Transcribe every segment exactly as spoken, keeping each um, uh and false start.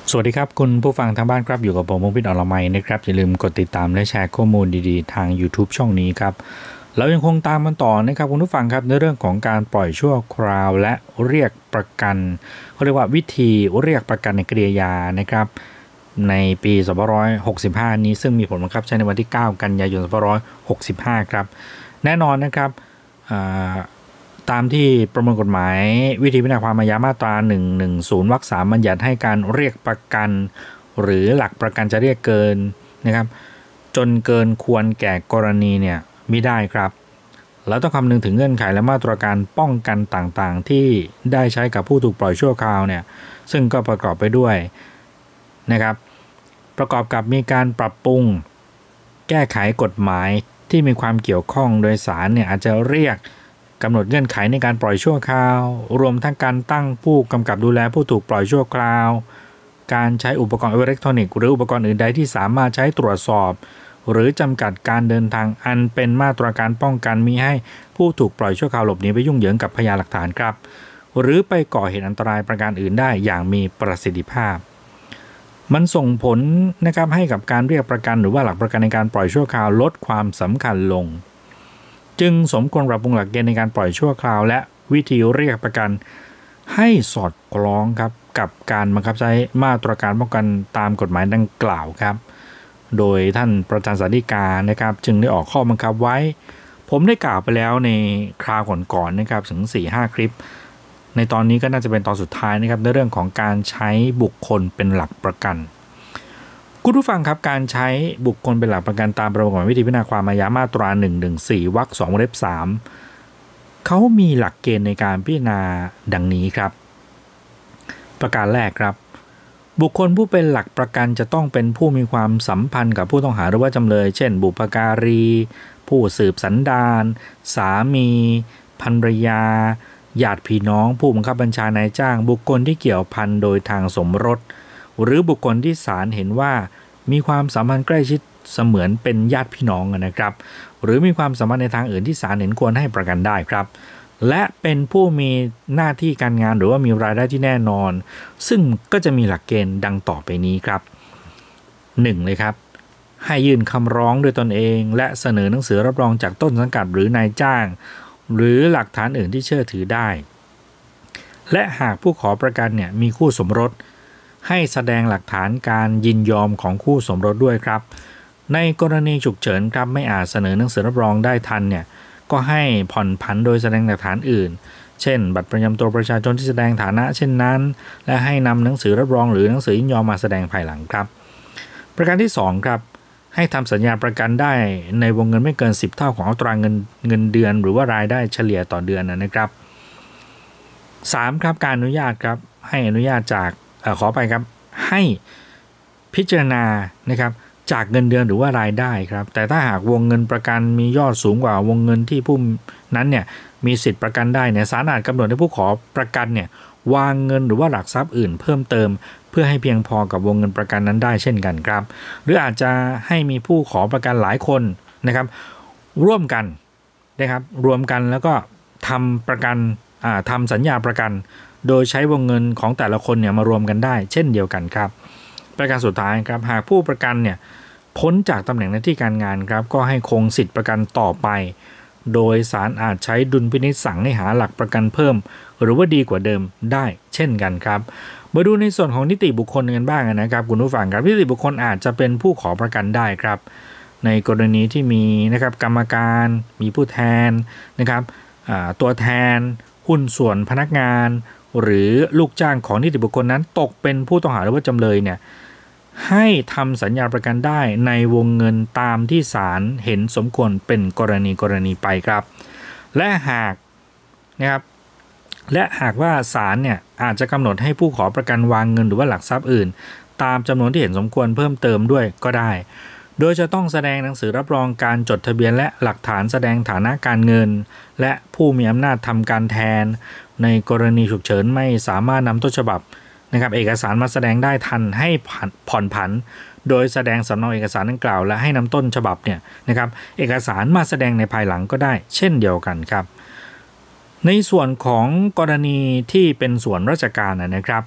สวัสดีครับคุณผู้ฟังทางบ้านครับอยู่กับผมพงษ์พิษ อรมัยนะครับอย่าลืมกดติดตามและแชร์ข้อมูลดีๆทาง YouTube ช่องนี้ครับเรายังคงตามมันต่อนะครับคุณผู้ฟังครับในเรื่องของการปล่อยชั่วคราวและเรียกประกันเขาเรียกว่าวิธีเรียกประกันในกริยานะครับในปีสองพันห้าร้อยหกสิบห้านี้ซึ่งมีผลบังคับใช้ในวันที่เก้ากันยายนสองพันห้าร้อยหกสิบห้าครับแน่นอนนะครับตามที่ประมวลกฎหมายวิธีพิจารณาความอาญามาตราหนึ่งหนึ่งศูนย์วรรคสามบัญญัติให้การเรียกประกันหรือหลักประกันจะเรียกเกินนะครับจนเกินควรแก่กรณีเนี่ยมิได้ครับแล้วต้องคำนึงถึงเงื่อนไขและมาตรการป้องกันต่างๆที่ได้ใช้กับผู้ถูกปล่อยชั่วคราวเนี่ยซึ่งก็ประกอบไปด้วยนะครับประกอบกับมีการปรับปรุงแก้ไขกฎหมายที่มีความเกี่ยวข้องโดยศาลเนี่ยอาจจะเรียกกำหนดเงื่อนไขในการปล่อยชั่วคราวรวมทั้งการตั้งผู้กำกับดูแลผู้ถูกปล่อยชั่วคราวการใช้อุปกรณ์อิเล็กทรอนิกส์หรืออุปกรณ์อื่นใดที่สามารถใช้ตรวจสอบหรือจำกัดการเดินทางอันเป็นมาตรการป้องกันมิให้ผู้ถูกปล่อยชั่วคราวหลบหนีไปยุ่งเหยิงกับพยานหลักฐานครับหรือไปก่อเหตุอันตรายประการอื่นได้อย่างมีประสิทธิภาพมันส่งผลนะครับให้กับการเรียกประกันหรือว่าหลักประกันในการปล่อยชั่วคราวลดความสำคัญลงจึงสมควรปรับปรุงหลักเกณฑ์ในการปล่อยชั่วคราวและวิธีเรียกประกันให้สอดคล้องครับกับการบังคับใช้มาตรการป้องกันตามกฎหมายดังกล่าวครับโดยท่านประธานศาลฎีกานะครับจึงได้ออกข้อบังคับไว้ผมได้กล่าวไปแล้วในคราวก่อนๆนะครับถึง สี่ห้า คลิปในตอนนี้ก็น่าจะเป็นตอนสุดท้ายนะครับในเรื่องของการใช้บุคคลเป็นหลักประกันคุณผู้ฟังครับการใช้บุคคลเป็นหลักประกันตามประมวลกฎหมายวิธีพิจารณาความอาญามาตราหนึ่งหนึ่งสี่วรรคสองวงเล็บสามเขามีหลักเกณฑ์ในการพิจารณาดังนี้ครับประการแรกครับบุคคลผู้เป็นหลักประกันจะต้องเป็นผู้มีความสัมพันธ์กับผู้ต้องหาหรือว่าจำเลยเช่นบุพการีผู้สืบสันดานสามีภรรยาญาติพี่น้องผู้บังคับบัญชานายจ้างบุคคลที่เกี่ยวพันโดยทางสมรสหรือบุคคลที่ศาลเห็นว่ามีความสัมพันธ์ใกล้ชิดเสมือนเป็นญาติพี่น้องนะครับหรือมีความสัมพันธ์ในทางอื่นที่ศาลเห็นควรให้ประกันได้ครับและเป็นผู้มีหน้าที่การงานหรือว่ามีรายได้ที่แน่นอนซึ่งก็จะมีหลักเกณฑ์ดังต่อไปนี้ครับหนึ่งเลยครับให้ยื่นคำร้องด้วยตนเองและเสนอหนังสือรับรองจากต้นสังกัดหรือนายจ้างหรือหลักฐานอื่นที่เชื่อถือได้และหากผู้ขอประกันเนี่ยมีคู่สมรสให้แสดงหลักฐานการยินยอมของคู่สมรสด้วยครับในกรณีฉุกเฉินครับไม่อาจเสนอหนังสือรับรองได้ทันเนี่ยก็ให้ผ่อนผันโดยแสดงหลักฐานอื่นเช่นบัตรประจำตัวประชาชนที่แสดงฐานะเช่นนั้นและให้นำหนังสือรับรองหรือหนังสือยินยอมมาแสดงภายหลังครับประการที่สองครับให้ทำสัญญาประกันได้ในวงเงินไม่เกินสิบเท่าของอัตราเงินเงินเดือนหรือว่ารายได้เฉลี่ยต่อเดือนนะครับสามครับการอนุญาตครับให้อนุญาตจากเอ่อขอไปครับให้พิจารณานะครับจากเงินเดือนหรือว่ารายได้ครับแต่ถ้าหากวงเงินประกันมียอดสูงกว่าวงเงินที่ผู้นั้นเนี่ยมีสิทธิประกันได้เนี่ยศาลอาจกำหนดให้ผู้ขอประกันเนี่ยวางเงินหรือว่าหลักทรัพย์อื่นเพิ่มเติมเพื่อให้เพียงพอกับวงเงินประกันนั้นได้เช่นกันครับหรืออาจจะให้มีผู้ขอประกันหลายคนนะครับร่วมกันนะครับรวมกันแล้วก็ทำประกันอ่าทำสัญญาประกันโดยใช้วงเงินของแต่ละคนเนี่ยมารวมกันได้เช่นเดียวกันครับประการสุดท้ายครับหากผู้ประกันเนี่ยพ้นจากตำแหน่งหน้าที่การงานครับก็ให้คงสิทธิประกันต่อไปโดยศาลอาจใช้ดุลพินิจสั่งให้หาหลักประกันเพิ่มหรือว่าดีกว่าเดิมได้เช่นกันครับมาดูในส่วนของนิติบุคคลกันบ้างนะครับคุณผู้ฟังครับนิติบุคคลอาจจะเป็นผู้ขอประกันได้ครับในกรณีที่มีนะครับกรรมการมีผู้แทนนะครับตัวแทนหุ้นส่วนพนักงานหรือลูกจ้างของนิติบุคคลนั้นตกเป็นผู้ต้องหาหรือว่าจำเลยเนี่ยให้ทำสัญญาประกันได้ในวงเงินตามที่ศาลเห็นสมควรเป็นกรณีกรณีไปครับและหากนะครับและหากว่าศาลเนี่ยอาจจะกำหนดให้ผู้ขอประกันวางเงินหรือว่าหลักทรัพย์อื่นตามจำนวนที่เห็นสมควรเพิ่มเติมด้วยก็ได้โดยจะต้องแสดงหนังสือรับรองการจดทะเบียนและหลักฐานแสดงฐานะการเงินและผู้มีอำนาจทำการแทนในกรณีฉุกเฉินไม่สามารถนำต้นฉบับนะครับเอกสารมาแสดงได้ทันให้ผ่อนผันโดยแสดงสำเนาเอกสารดังกล่าวและให้นำต้นฉบับเนี่ยนะครับเอกสารมาแสดงในภายหลังก็ได้เช่นเดียวกันครับในส่วนของกรณีที่เป็นส่วนราชการนะครับ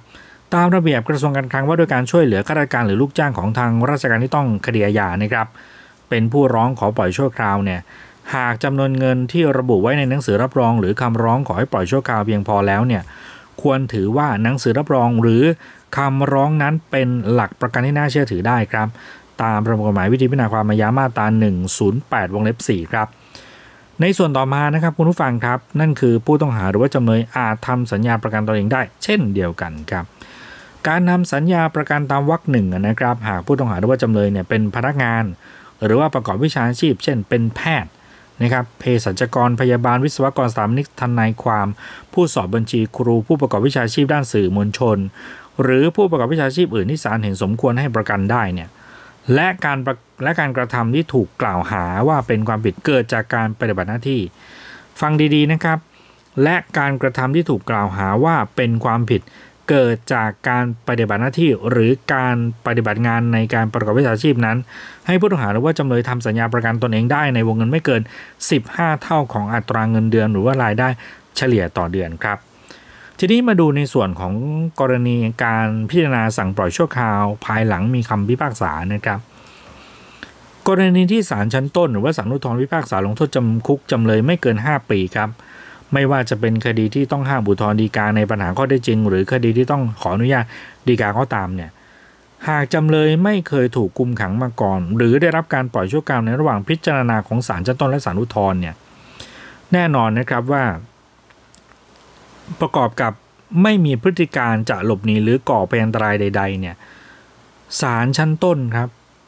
ตามระเบียบกระทรวงการคลังว่าด้วยการช่วยเหลือข้าราชการหรือลูกจ้างของทางราชการที่ต้องคดีอาญานะครับเป็นผู้ร้องขอปล่อยชั่วคราวเนี่ยหากจำนวนเงินที่ระบุไว้ในหนังสือรับรองหรือคำร้องขอให้ปล่อยชั่วคราวเพียงพอแล้วเนี่ยควรถือว่าหนังสือรับรองหรือคำร้องนั้นเป็นหลักประกันที่น่าเชื่อถือได้ครับตามประมวลกฎหมายวิธีพิจารณาความอาญามาตราหนึ่งศูนย์แปดวงเล็บสี่ครับในส่วนต่อมานะครับคุณผู้ฟังครับนั่นคือผู้ต้องหาหรือว่าจำเลยอาจทำสัญญาประกันตนเองได้เช่นเดียวกันครับการนำสัญญาประกันตามวรรคหนึ่งนะครับหากผู้ต้องหาหรือว่าจำเลยเนี่ยเป็นพนักงานหรือว่าประกอบวิชาชีพเช่นเป็นแพทย์นะครับเภสัชกรพยาบาลวิศวกรสถาปนิกทนายความผู้สอบบัญชีครูผู้ประกอบวิชาชีพด้านสื่อมวลชนหรือผู้ประกอบวิชาชีพอื่นที่ศาลเห็นสมควรให้ประกันได้เนี่ยและการและการกระทำที่ถูกกล่าวหาว่าเป็นความผิดเกิดจากการปฏิบัติหน้าที่ฟังดีๆนะครับและการกระทำที่ถูกกล่าวหาว่าเป็นความผิดเกิดจากการปฏิบัติหน้าที่หรือการปฏิบัติงานในการประกอบวิชาชีพนั้นให้ผู้ต้องหาหรือว่าจำเลยทำสัญญาประกันตนเองได้ในวงเงินไม่เกินสิบห้าเท่าของอัตราเงินเดือนหรือว่ารายได้เฉลี่ยต่อเดือนครับทีนี้มาดูในส่วนของกรณีการพิจารณาสั่งปล่อยชั่วคราวภายหลังมีคำพิพากษานะครับกรณีที่ศาลชั้นต้นหรือว่าศาลอุทธรณ์พิพากษาลงโทษจำคุกจำเลยไม่เกินห้าปีครับไม่ว่าจะเป็นคดีที่ต้องห้ามอุทธรณ์ฎีกาในปัญหาข้อเท็จจริงหรือคดีที่ต้องขออนุญาตฎีกาก็ตามเนี่ยหากจำเลยไม่เคยถูกคุมขังมาก่อนหรือได้รับการปล่อยชั่วคราวในระหว่างพิจารณาของศาลชั้นต้นและศาลอุทธรณ์เนี่ยแน่นอนนะครับว่าประกอบกับไม่มีพฤติการจะหลบหนีหรือก่อเป็นอันตรายใดๆเนี่ยศาลชั้นต้นครับ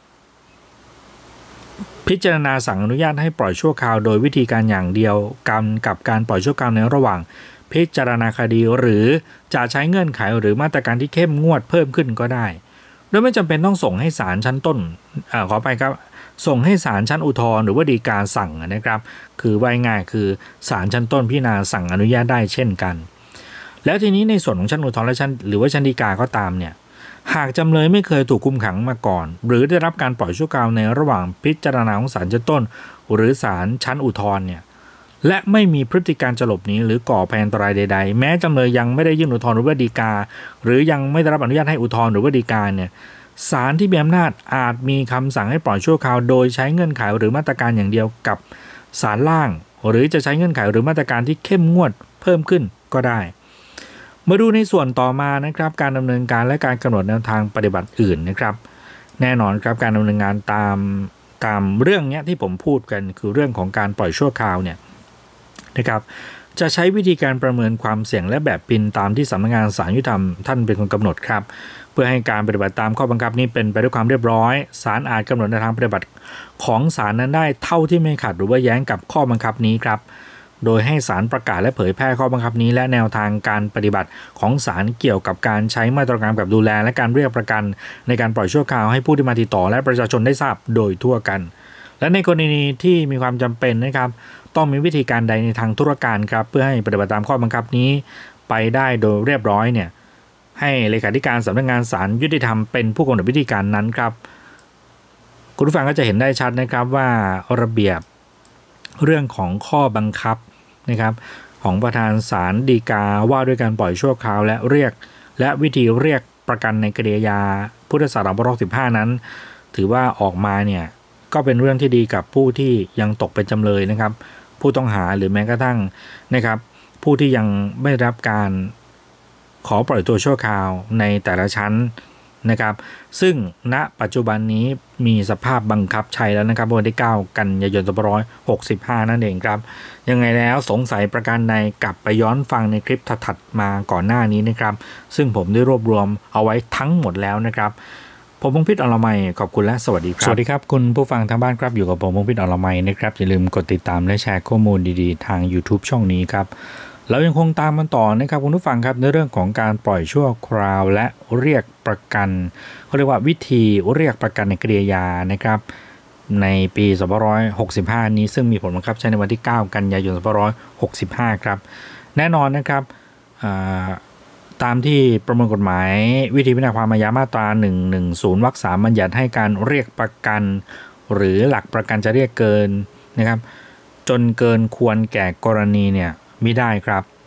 พิจารณาสั่งอนุญาตให้ปล่อยชั่วคราวโดยวิธีการอย่างเดียวกันกับการปล่อยชั่วคราวในระหว่างพิจารณาคดีหรือจะใช้เงื่อนไขหรือมาตรการที่เข้มงวดเพิ่มขึ้นก็ได้โดยไม่จำเป็นต้องส่งให้ศาลชั้นต้นอ่าขอไปครับส่งให้ศาลชั้นอุทธรณ์หรือว่าฎีกาสั่งนะครับคือว่าง่ายคือศาลชั้นต้นพิจารณาสั่งอนุญาตได้เช่นกันแล้วทีนี้ในส่วนของชั้นอุทธรณ์และชั้นหรือว่าชั้นฎีกาก็ตามเนี่ยหากจำเลยไม่เคยถูกคุมขังมาก่อนหรือได้รับการปล่อยชั่วคราวในระหว่างพิจารณาของศาลชั้นต้นหรือศาลชั้นอุทธรณ์เนี่ยและไม่มีพฤติการจะหลบหนีหรือก่อภัยอันตรายใดๆแม้จำเลยยังไม่ได้ยื่นอุทธรณ์หรือว่าฎีกาหรือยังไม่ได้รับอนุญาตให้อุทธรณ์หรือว่าฎีกาเนี่ยศาลที่มีอำนาจอาจมีคำสั่งให้ปล่อยชั่วคราวโดยใช้เงื่อนไขหรือมาตรการอย่างเดียวกับศาลล่างหรือจะใช้เงื่อนไขหรือมาตรการที่เข้มงวดเพิ่มขึ้นก็ได้มาดูในส่วนต่อมานะครับการดำเนินการและการกำหนดแนวทางปฏิบัติอื่นนะครับแน่นอนครับการดำเนินงานตามตามเรื่องนี้ที่ผมพูดกันคือเรื่องของการปล่อยชั่วคราวเนี่ยนะครับจะใช้วิธีการประเมินความเสี่ยงและแบบปินตามที่สำนักงานศาลยุติธรรมท่านเป็นคนกำหนดครับเพื่อให้การปฏิบัติตามข้อบังคับนี้เป็นไปด้วยความเรียบร้อยศาลอาจกำหนดแนวทางปฏิบัติของศาลนั้นได้เท่าที่ไม่ขัดหรือว่าแย้งกับข้อบังคับนี้ครับโดยให้ศาลประกาศและเผยแพร่ข้อบังคับนี้และแนวทางการปฏิบัติของศาลเกี่ยวกับการใช้มาตรการกับดูแลและการเรียกประกันในการปล่อยชั่วคราวให้ผู้ที่มาติดต่อและประชาชนได้ทราบโดยทั่วกันและในกรณีที่มีความจำเป็นนะครับต้องมีวิธีการใดในทางธุรการครับเพื่อให้ปฏิบัติตามข้อบังคับนี้ไปได้โดยเรียบร้อยเนี่ยให้เลขาธิการสำนักงานศาลยุติธรรมเป็นผู้กำหนดวิธีการนั้นครับคุณผู้ฟังก็จะเห็นได้ชัดนะครับว่าระเบียบเรื่องของข้อบังคับนะครับของประธานศาลฎีกาว่าด้วยการปล่อยชั่วคราวและเรียกและวิธีเรียกประกันในคดีอาญาพุทธศักราชสองพันห้าร้อยสิบห้านั้นถือว่าออกมาเนี่ยก็เป็นเรื่องที่ดีกับผู้ที่ยังตกเป็นจำเลยนะครับผู้ต้องหาหรือแม้กระทั่งนะครับผู้ที่ยังไม่รับการขอปล่อยตัวชั่วคราวในแต่ละชั้นนะครับซึ่งณปัจจุบันนี้มีสภาพบังคับใช้แล้วนะครับวันที่เก้ากันยายนสองพันห้าร้อยหกสิบห้านั่นเองครับยังไงแล้วสงสัยประการใดกลับไปย้อนฟังในคลิปถัดๆมาก่อนหน้านี้นะครับซึ่งผมได้รวบรวมเอาไว้ทั้งหมดแล้วนะครับผมพงษ์พิษ อรมัยขอบคุณและสวัสดีครับสวัสดีครับคุณผู้ฟังทางบ้านครับอยู่กับผมพงษ์พิษ อรมัยนะครับอย่าลืมกดติดตามและแชร์ข้อมูลดีๆทาง YouTube ช่องนี้ครับเรายังคงตามมันต่อนะครับคุณผู้ฟังครับในเรื่องของการปล่อยชั่วคราวและเรียกประกันเขาเรียกว่าวิธีเรียกประกันในคดีอาญานะครับในปีสองพันห้าร้อยหกสิบห้านี้ซึ่งมีผลบังคับใช้ในวันที่เก้ากันยายนสองพันห้าร้อยหกสิบห้าครับแน่นอนนะครับตามที่ประมวลกฎหมายวิธีพิจารณาความอาญามาตราหนึ่งร้อยสิบวรรคสามบัญญัติให้การเรียกประกันหรือหลักประกันจะเรียกเกินนะครับจนเกินควรแก่กรณีเนี่ยไม่ได้ครับ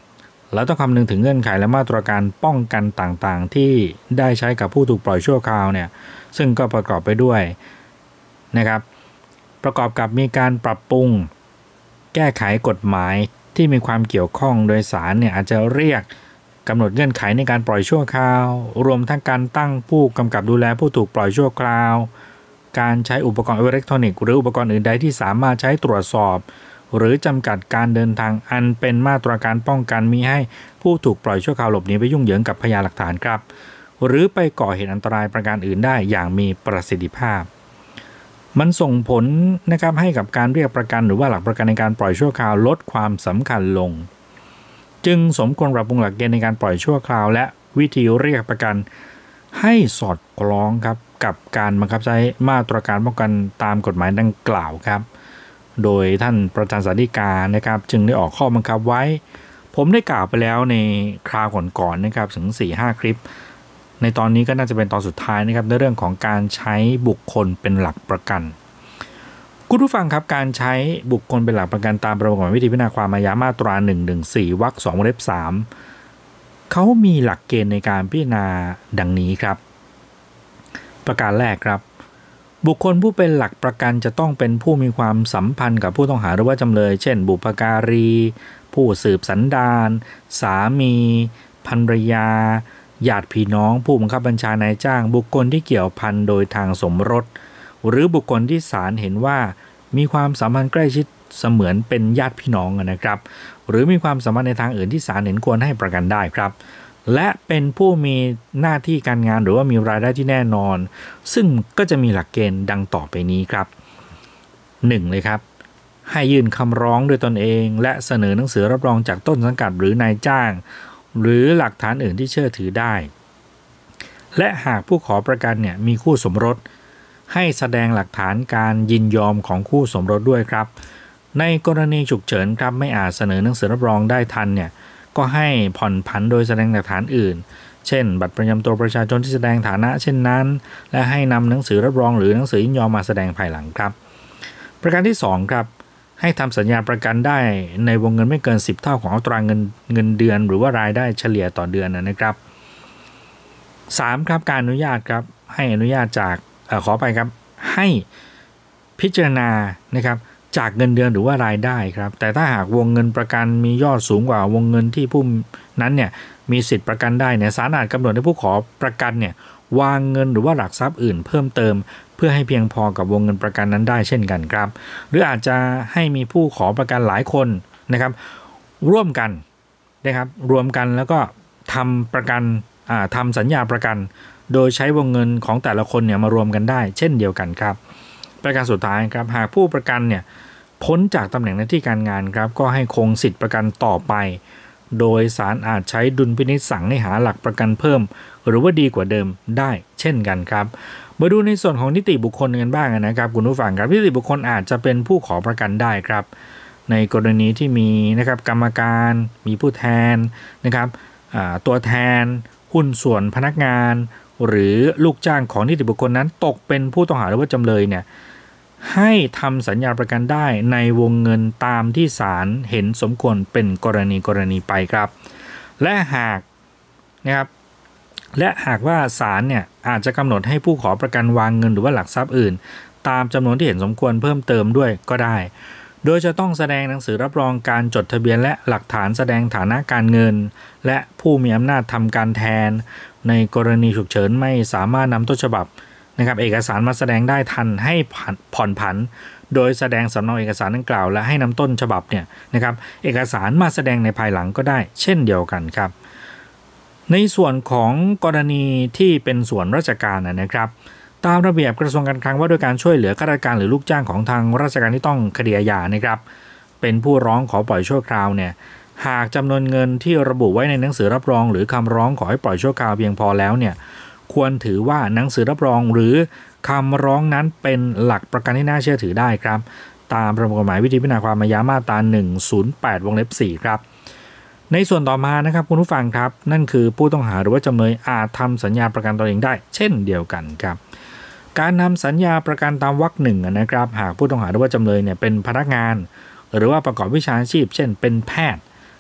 แล้วต้องคำนึงถึงเงื่อนไขและมาตรการป้องกันต่างๆที่ได้ใช้กับผู้ถูกปล่อยชั่วคราวเนี่ยซึ่งก็ประกอบไปด้วยนะครับประกอบกับมีการปรับปรุงแก้ไขกฎหมายที่มีความเกี่ยวข้องโดยศาลเนี่ยอาจจะเรียกกำหนดเงื่อนไขในการปล่อยชั่วคราวรวมทั้งการตั้งผู้กำกับดูแลผู้ถูกปล่อยชั่วคราวการใช้อุปกรณ์อิเล็กทรอนิกส์หรืออุปกรณ์อื่นใดที่สามารถใช้ตรวจสอบหรือจำกัดการเดินทางอันเป็นมาตรการป้องกันมิให้ผู้ถูกปล่อยชั่วคราวหลบหนีไปยุ่งเหยิงกับพยานหลักฐานครับหรือไปก่อเหตุอันตรายประการอื่นได้อย่างมีประสิทธิภาพมันส่งผลนะครับให้กับการเรียกประกันหรือว่าหลักประกันในการปล่อยชั่วคราวลดความสำคัญลงจึงสมควรปรับปรุงหลักเกณฑ์ในการปล่อยชั่วคราวและวิธีเรียกประกันให้สอดคล้องครับกับการบังคับใช้มาตรการป้องกันตามกฎหมายดังกล่าวครับโดยท่านประธานศาลฎีกานะครับจึงได้ออกข้อบังคับไว้ผมได้กล่าวไปแล้วในคราวก่อนๆนะครับถึง สี่ห้า คลิปในตอนนี้ก็น่าจะเป็นตอนสุดท้ายนะครับในเรื่องของการใช้บุคคลเป็นหลักประกันคุณผู้ฟังครับการใช้บุคคลเป็นหลักประกันตามประมวลกฎหมายวิธีพิจารณาความอาญามาตราหนึ่งหนึ่งสี่วรรคสองวงเล็บสามเขามีหลักเกณฑ์ในการพิจารณาดังนี้ครับประการแรกครับบุคคลผู้เป็นหลักประกันจะต้องเป็นผู้มีความสัมพันธ์กับผู้ต้องหาหรือว่าจำเลยเช่นบุพการีผู้สืบสันดานสามีภรรยาญาติพี่น้องผู้บังคับบัญชานายจ้างบุคคลที่เกี่ยวพันโดยทางสมรสหรือบุคคลที่ศาลเห็นว่ามีความสัมพันธ์ใกล้ชิดเสมือนเป็นญาติพี่น้องนะครับหรือมีความสัมพันธ์ในทางอื่นที่ศาลเห็นควรให้ประกันได้ครับและเป็นผู้มีหน้าที่การงานหรือว่ามีรายได้ที่แน่นอนซึ่งก็จะมีหลักเกณฑ์ดังต่อไปนี้ครับหนึ่งเลยครับให้ยื่นคำร้องโดยตนเองและเสนอหนังสือรับรองจากต้นสังกัดหรือนายจ้างหรือหลักฐานอื่นที่เชื่อถือได้และหากผู้ขอประกันเนี่ยมีคู่สมรสให้แสดงหลักฐานการยินยอมของคู่สมรสด้วยครับในกรณีฉุกเฉินครับไม่อาจเสนอหนังสือรับรองได้ทันเนี่ยก็ให้ผ่อนผันโดยแสดงหลักฐานอื่นเช่นบัตรประจำตัวประชาชนที่แสดงฐานะเช่นนั้นและให้นำหนังสือรับรองหรือหนังสือยินยอมมาแสดงภายหลังครับประการที่สองครับให้ทำสัญญาประกันได้ในวงเงินไม่เกินสิบเท่าของอัตราเงินเงินเดือนหรือว่ารายได้เฉลี่ยต่อเดือนนะครับสามครับการอนุญาตครับให้อนุญาตจากเอ่อขอไปครับให้พิจารณานะครับจากเงินเดือนหรือว่ารายได้ครับแต่ถ้าหากวงเงินประกันมียอดสูงกว่าวงเงินที่ผู้นั้นเนี่ยมีสิทธิประกันได้เนี่ยศาลอาจกำหนดให้ผู้ขอประกันเนี่ยวางเงินหรือว่าหลักทรัพย์อื่นเพิ่มเติมเพื่อให้เพียงพอกับวงเงินประกันนั้นได้เช่นกันครับหรืออาจจะให้มีผู้ขอประกันหลายคนนะครับร่วมกันนะครับรวมกันแล้วก็ทำประกันอ่าทำสัญญาประกันโดยใช้วงเงินของแต่ละคนเนี่ยมารวมกันได้เช่นเดียวกันครับประการสุดท้ายครับหากผู้ประกันเนี่ยพ้นจากตำแหน่งหน้าที่การงานครับก็ให้คงสิทธิประกันต่อไปโดยศาลอาจใช้ดุลพินิจสั่งให้หาหลักประกันเพิ่มหรือว่าดีกว่าเดิมได้เช่นกันครับมาดูในส่วนของนิติบุคคลกันบ้างนะครับคุณผู้ฟังครับนิติบุคคลอาจจะเป็นผู้ขอประกันได้ครับในกรณีที่มีนะครับกรรมการมีผู้แทนนะครับตัวแทนหุ้นส่วนพนักงานหรือลูกจ้างของนิติบุคคลนั้นตกเป็นผู้ต้องหาหรือว่าจำเลยเนี่ยให้ทำสัญญาประกันได้ในวงเงินตามที่ศาลเห็นสมควรเป็นกรณีกรณีไปครับและหากนะครับและหากว่าศาลเนี่ยอาจจะกำหนดให้ผู้ขอประกันวางเงินหรือว่าหลักทรัพย์อื่นตามจำนวนที่เห็นสมควรเพิ่มเติมด้วยก็ได้โดยจะต้องแสดงหนังสือรับรองการจดทะเบียนและหลักฐานแสดงฐานะการเงินและผู้มีอำนาจทำการแทนในกรณีฉุกเฉินไม่สามารถนำต้นฉบับนะครับเอกสารมาแสดงได้ทันให้ผ่อนผันโดยแสดงสำเนาเอกสารดังกล่าวและให้นำต้นฉบับเนี่ยนะครับเอกสารมาแสดงในภายหลังก็ได้เช่นเดียวกันครับในส่วนของกรณีที่เป็นส่วนราชการนะครับตามระเบียบกระทรวงการคลังว่าด้วยการช่วยเหลือข้าราชการหรือลูกจ้างของทางราชการที่ต้องคดีอาญานะครับเป็นผู้ร้องขอปล่อยชั่วคราวเนี่ยหากจำนวนเงินที่ระบุไว้ในหนังสือรับรองหรือคำร้องขอให้ปล่อยชั่วคราวเพียงพอแล้วเนี่ยควรถือว่าหนังสือรับรองหรือคำร้องนั้นเป็นหลักประกันที่น่าเชื่อถือได้ครับตามประมวลกฎหมายวิธีพิจารณาความอาญามาตราหนึ่งศูนย์แปดวงเล็บสี่ครับในส่วนต่อมานะครับคุณผู้ฟังครับนั่นคือผู้ต้องหาหรือว่าจำเลยอาจทำสัญญาประกันตนเองได้เช่นเดียวกันครับการทำสัญญาประกันตามวรรคหนึ่งนะครับหากผู้ต้องหาหรือว่าจำเลยเนี่ยเป็นพนักงานหรือว่าประกอบวิชาชีพเช่นเป็นแพทย์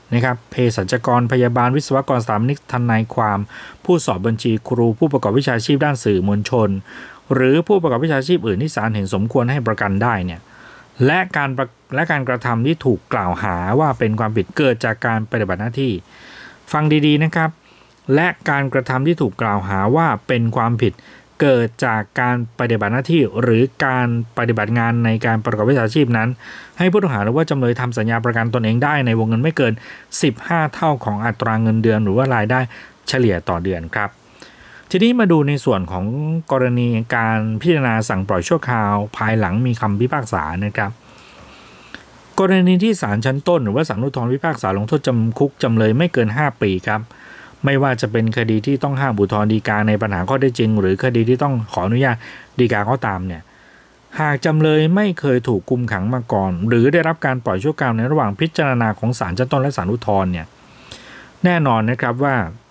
นะครับเภสัชกรพยาบาลวิศวกรสถาปนิกทนายความผู้สอบบัญชีครูผู้ประกอบวิชาชีพด้านสื่อมวลชนหรือผู้ประกอบวิชาชีพอื่นที่ศาลเห็นสมควรให้ประกันได้เนี่ยและการและการกระทำที่ถูกกล่าวหาว่าเป็นความผิดเกิดจากการปฏิบัติหน้าที่ฟังดีๆนะครับและการกระทำที่ถูกกล่าวหาว่าเป็นความผิดเกิดจากการปฏิบัติหน้าที่หรือการปฏิบัติงานในการประกอบวิชาชีพนั้นให้ผู้ต้องหาหรือว่าจำเลยทำสัญญาประกันตนเองได้ในวงเงินไม่เกินสิบห้าเท่าของอัตราเงินเดือนหรือว่ารายได้เฉลี่ยต่อเดือนครับทีนี้มาดูในส่วนของกรณีการพิจารณาสั่งปล่อยชั่วคราวภายหลังมีคำพิพากษานะครับกรณีที่ศาลชั้นต้นหรือว่าศาลอุทธรณ์พิพากษาลงโทษจำคุกจำเลยไม่เกินห้าปีครับไม่ว่าจะเป็นคดีที่ต้องห้ามอุทธรณ์ฎีกาในปัญหาข้อเท็จจริงหรือคดีที่ต้องขออนุญาตฎีกาก็ตามเนี่ยหากจำเลยไม่เคยถูกคุมขังมาก่อนหรือได้รับการปล่อยชั่วคราวในระหว่างพิจารณาของศาลชั้นต้นและศาลอุทธรณ์เนี่ยแน่นอนนะครับว่า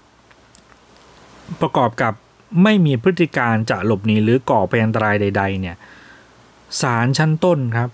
ประกอบกับไม่มีพฤติการจะหลบหนีหรือก่อเป็นอันตรายใดๆเนี่ยศาลชั้นต้นครับ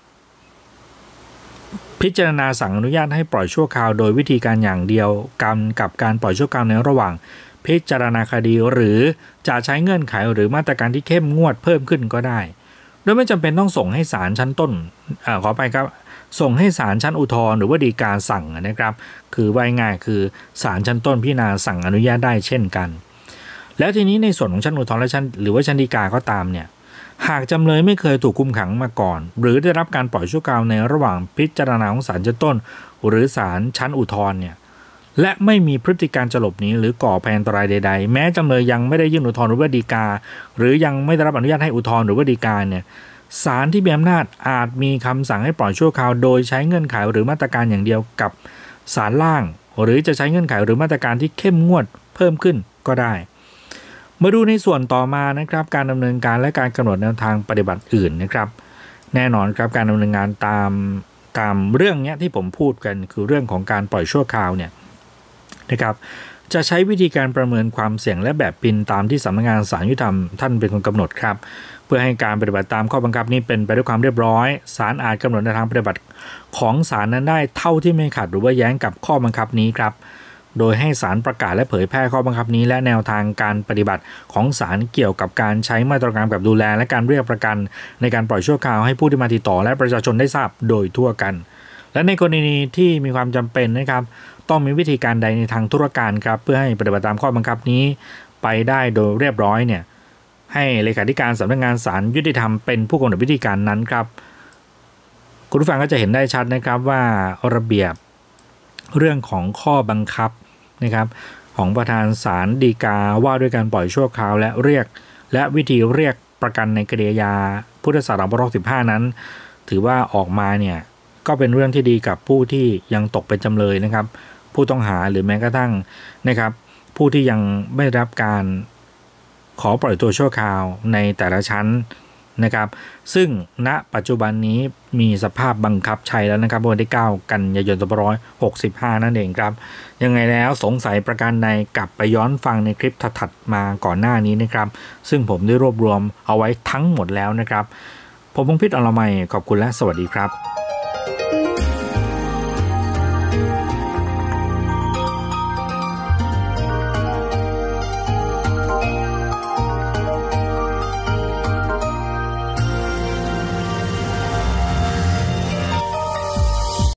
พิจารณาสั่งอนุญาตให้ปล่อยชั่วคราวโดยวิธีการอย่างเดียวกันกับการปล่อยชั่วคราวในระหว่างพิจารณาคดีหรือจะใช้เงื่อนไขหรือมาตรการที่เข้มงวดเพิ่มขึ้นก็ได้โดยไม่จำเป็นต้องส่งให้ศาลชั้นต้นเอ่อขอไปครับส่งให้ศาลชั้นอุทธรณ์หรือว่าฎีกาสั่งนะครับคือว่าง่ายคือศาลชั้นต้นพิจารณาสั่งอนุญาตได้เช่นกันแล้วทีนี้ในส่วนของชั้นอุทธรณ์และชั้นหรือว่าชั้นฎีกาก็ตามเนี่ยหากจำเลยไม่เคยถูกคุมขังมาก่อนหรือได้รับการปล่อยชั่วคราวในระหว่างพิจารณาของศาลชั้นต้นหรือศาลชั้นอุทธรณ์เนี่ยและไม่มีพฤติการจะหลบหนีหรือก่อภัยอันตรายใดๆแม้จำเลยยังไม่ได้ยื่นอุทธรณ์หรือว่าฎีกาหรือยังไม่ได้รับอนุญาตให้อุทธรณ์หรือว่าฎีกาเนี่ยศาลที่มีอำนาจอาจมีคำสั่งให้ปล่อยชั่วคราวโดยใช้เงื่อนไขหรือมาตรการอย่างเดียวกับศาลล่างหรือจะใช้เงื่อนไขหรือมาตรการที่เข้มงวดเพิ่มขึ้นก็ได้มาดูในส่วนต่อมานะครับการดำเนินการและการกำหนดแนวทางปฏิบัติอื่นนะครับแน่นอนครับการดำเนินงานตามตามเรื่องนี้ที่ผมพูดกันคือเรื่องของการปล่อยชั่วคราวเนี่ยนะครับจะใช้วิธีการประเมินความเสี่ยงและแบบปินตามที่สำนักงานศาลยุติธรรมท่านเป็นคนกำหนดครับเพื่อให้การปฏิบัติตามข้อบังคับนี้เป็นไปด้วยความเรียบร้อยศาลอาจกำหนดแนวทางปฏิบัติของศาลนั้นได้เท่าที่ไม่ขัดหรือว่าแย้งกับข้อบังคับนี้ครับโดยให้ศาลประกาศและเผยแพร่ข้อบังคับนี้และแนวทางการปฏิบัติของศาลเกี่ยวกับการใช้มาตรการแบบดูแลและการเรียกประกันในการปล่อยชั่วคราวให้ผู้ที่มาติดต่อและประชาชนได้ทราบโดยทั่วกันและในกรณีที่มีความจำเป็นนะครับต้องมีวิธีการใดในทางธุรการครับเพื่อให้ปฏิบัติตามข้อบังคับนี้ไปได้โดยเรียบร้อยเนี่ยให้เลขาธิการสำนักงานศาลยุติธรรมเป็นผู้กำหนดวิธีการนั้นครับคุณผู้ฟังก็จะเห็นได้ชัดนะครับว่าระเบียบเรื่องของข้อบังคับนะครับของประธานศาลฎีกาว่าด้วยการปล่อยชั่วคราวและเรียกและวิธีเรียกประกันในคดีอาญาพุทธศักราชสองพันห้าร้อยสิบห้านั้นถือว่าออกมาเนี่ยก็เป็นเรื่องที่ดีกับผู้ที่ยังตกเป็นจำเลยนะครับผู้ต้องหาหรือแม้กระทั่งนะครับผู้ที่ยังไม่ได้รับการขอปล่อยตัวชั่วคราวในแต่ละชั้นนะครับซึ่งณปัจจุบันนี้มีสภาพบังคับใช้แล้วนะครับวันที่เก้ากันยายนสองพันห้าร้อยหกสิบห้านั่นเองครับยังไงแล้วสงสัยประการใดกลับไปย้อนฟังในคลิปถัดๆมาก่อนหน้านี้นะครับซึ่งผมได้รวบรวมเอาไว้ทั้งหมดแล้วนะครับผมพงษ์พิษ อรมัยขอบคุณและสวัสดีครับ